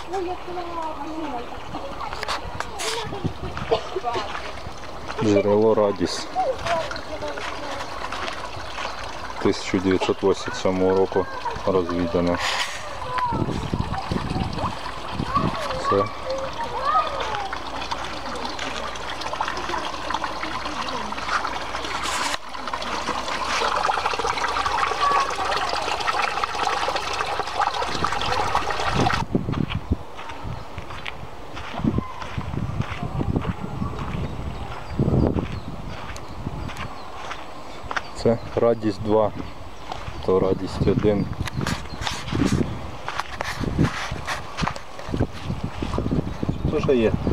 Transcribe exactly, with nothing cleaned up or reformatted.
Джерело Радість. тисяча дев'ятсот вісімдесят сьомого року розвідане. Це Це Радість два, то Радість один. Теж є.